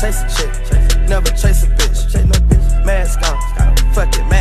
chase a chick, never chase a bitch. Mask on, fuck it.